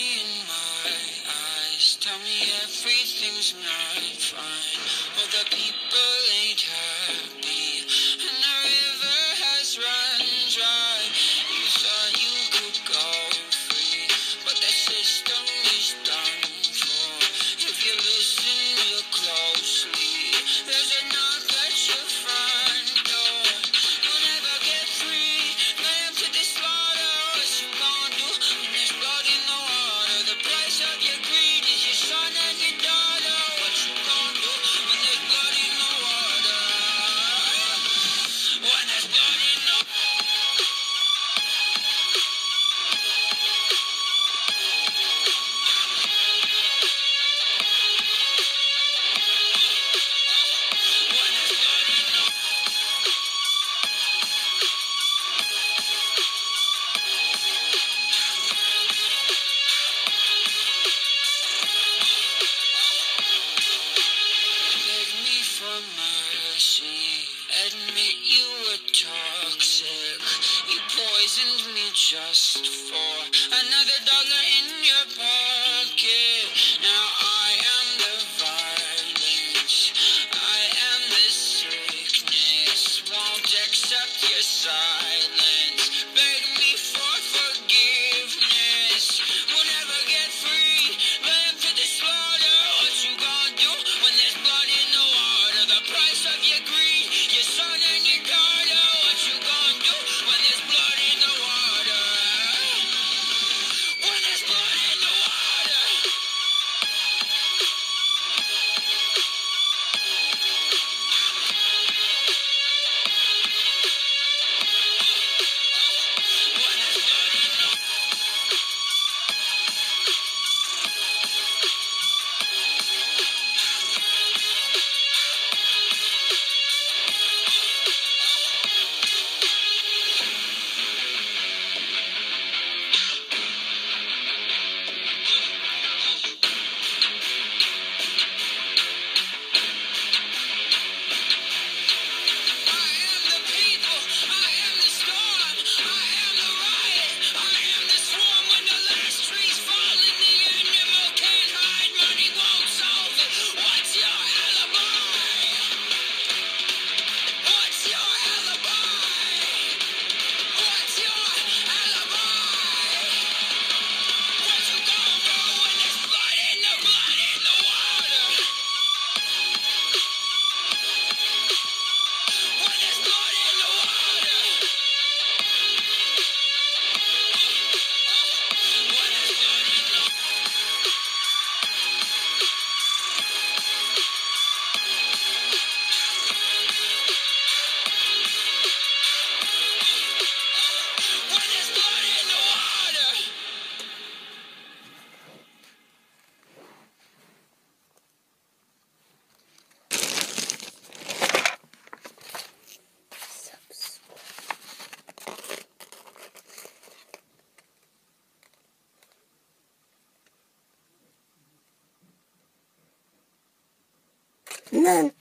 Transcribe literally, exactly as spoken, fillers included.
in my eyes. Tell me everything's not fine. All the people ain't happy, and the river has run dry. You thought you could go free, but the system is done for. If you listen real closely, there's a knock at your front door. You'll never get free, lamb to the slaughter. What you gonna do when there's blood in the water? The price of your greed is your son and your daughter. What you gonna do when there's blood in the water? When there's blood in the when there's blood in the beg me for mercy. Admit you were toxic. You poisoned me just for another dollar in your pocket. Now I am the violence. I am the sickness. Won't accept your silence. Beg me for forgiveness. We'll never get free. Lamb to the slaughter. What you gonna do when there's blood in the water? The price of your greed, your son and your daughter. What you gonna do when there's blood in the water? When there's blood in the water. When there's blood in the I am the people, I am the storm, I am the riot, I am the swarm. When the last trees fall and the animal can't hide, money won't solve it. What's your alibi? What's your alibi? What's your alibi? What you gonna do when there's blood in the blood in the water? When there's blood in the water. When there's blood in the when there's blood in the water. None.